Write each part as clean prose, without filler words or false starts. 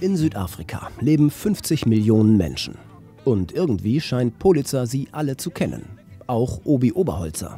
In Südafrika leben 50 Millionen Menschen. Und irgendwie scheint Politzer sie alle zu kennen. Auch Obi Oberholzer.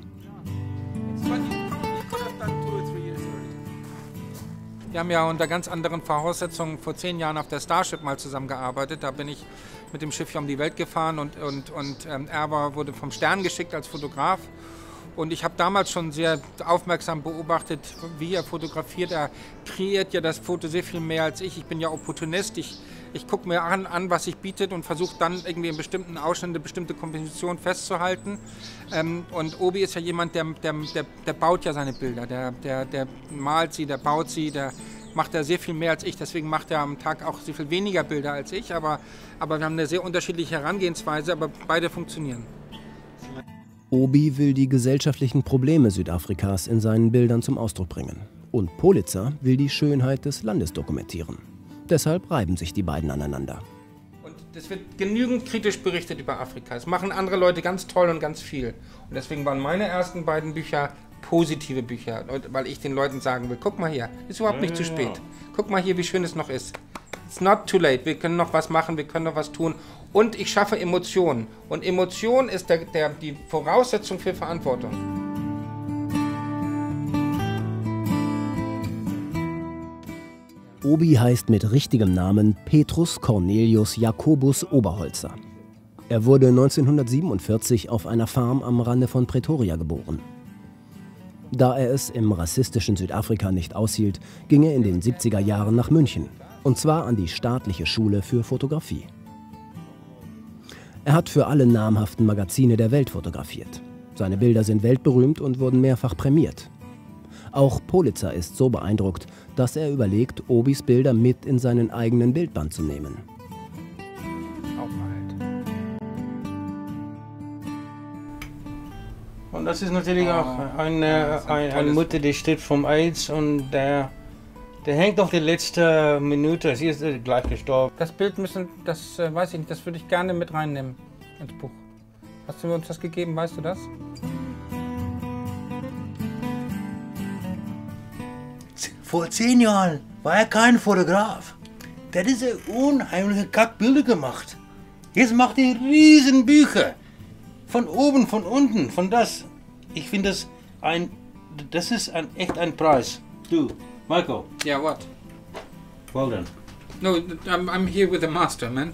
Wir haben ja unter ganz anderen Voraussetzungen vor 10 Jahren auf der Starship mal zusammengearbeitet. Da bin ich mit dem Schiff hier um die Welt gefahren und er wurde vom Stern geschickt als Fotograf. Und ich habe damals schon sehr aufmerksam beobachtet, wie er fotografiert. Er kreiert ja das Foto sehr viel mehr als ich. Ich bin ja Opportunist. Ich gucke mir an, was sich bietet und versuche dann irgendwie in bestimmten Ausschnitten eine bestimmte Komposition festzuhalten. Und Obi ist ja jemand, der baut ja seine Bilder. Der malt sie, der baut sie, der macht ja sehr viel mehr als ich. Deswegen macht er am Tag auch sehr viel weniger Bilder als ich. Aber wir haben eine sehr unterschiedliche Herangehensweise, aber beide funktionieren. Obi will die gesellschaftlichen Probleme Südafrikas in seinen Bildern zum Ausdruck bringen. Und Politzer will die Schönheit des Landes dokumentieren. Deshalb reiben sich die beiden aneinander. Und es wird genügend kritisch berichtet über Afrika. Das machen andere Leute ganz toll und ganz viel. Und deswegen waren meine ersten beiden Bücher positive Bücher, weil ich den Leuten sagen will, guck mal hier, ist überhaupt nicht zu spät. Guck mal hier, wie schön es noch ist. It's not too late, wir können noch was machen, wir können noch was tun. Und ich schaffe Emotionen. Und Emotion ist die Voraussetzung für Verantwortung. Obi heißt mit richtigem Namen Petrus Cornelius Jacobus Oberholzer. Er wurde 1947 auf einer Farm am Rande von Pretoria geboren. Da er es im rassistischen Südafrika nicht aushielt, ging er in den 70er Jahren nach München. Und zwar an die staatliche Schule für Fotografie. Er hat für alle namhaften Magazine der Welt fotografiert. Seine Bilder sind weltberühmt und wurden mehrfach prämiert. Auch Politzer ist so beeindruckt, dass er überlegt, Obis Bilder mit in seinen eigenen Bildband zu nehmen. Und das ist natürlich auch eine Mutter, die stirbt vom AIDS und der hängt auf die letzte Minute, sie ist gleich gestorben. Das Bild weiß ich nicht, das würde ich gerne mit reinnehmen ins Buch. Hast du uns das gegeben, weißt du das? Vor 10 Jahren war er kein Fotograf. Der hat diese unheimliche Kackbilder gemacht. Jetzt macht er riesen Bücher. Von oben, von unten, von das. Ich finde das ist echt ein Preis. Du, Michael. Yeah, what? Well done. No, I'm here with the master, man.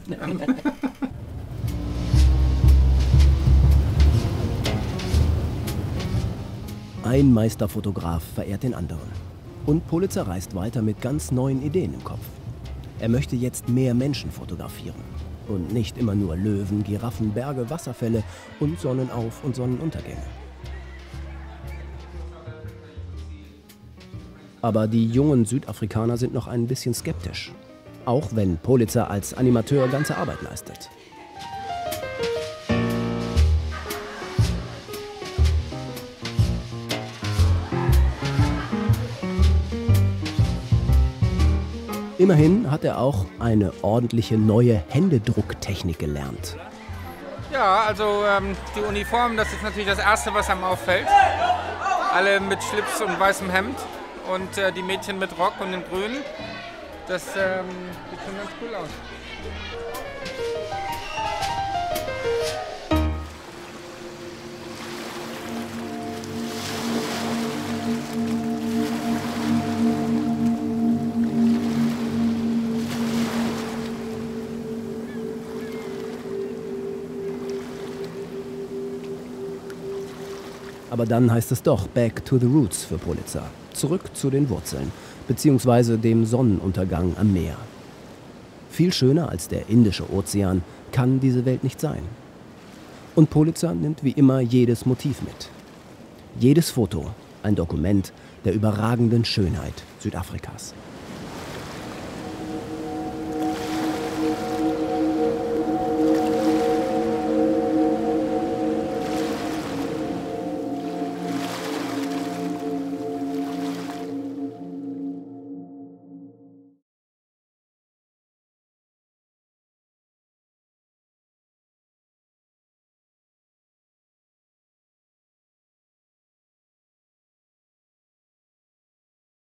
Ein Meisterfotograf verehrt den anderen. Und Politzer reist weiter mit ganz neuen Ideen im Kopf. Er möchte jetzt mehr Menschen fotografieren. Und nicht immer nur Löwen, Giraffen, Berge, Wasserfälle und Sonnenauf- und Sonnenuntergänge. Aber die jungen Südafrikaner sind noch ein bisschen skeptisch. Auch wenn Politzer als Animateur ganze Arbeit leistet. Immerhin hat er auch eine ordentliche neue Händedrucktechnik gelernt. Ja, also die Uniform, das ist natürlich das Erste, was einem auffällt. Alle mit Schlips und weißem Hemd und die Mädchen mit Rock und in Grün. Das sieht schon ganz cool aus. Aber dann heißt es doch Back to the Roots für Politzer. Zurück zu den Wurzeln, beziehungsweise dem Sonnenuntergang am Meer. Viel schöner als der Indische Ozean kann diese Welt nicht sein. Und Politzer nimmt wie immer jedes Motiv mit. Jedes Foto ein Dokument der überragenden Schönheit Südafrikas.